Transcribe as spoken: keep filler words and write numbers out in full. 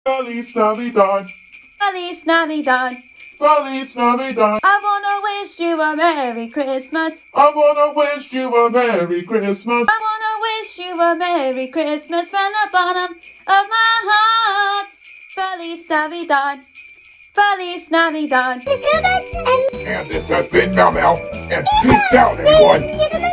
Feliz Navidad. Feliz Navidad. Feliz Navidad. I wanna wish you a Merry Christmas. I wanna wish you a Merry Christmas. I wanna wish you a Merry Christmas from the bottom of my heart. Feliz Navidad. Feliz Navidad. And this has been Mao Mao, and peace out, everyone.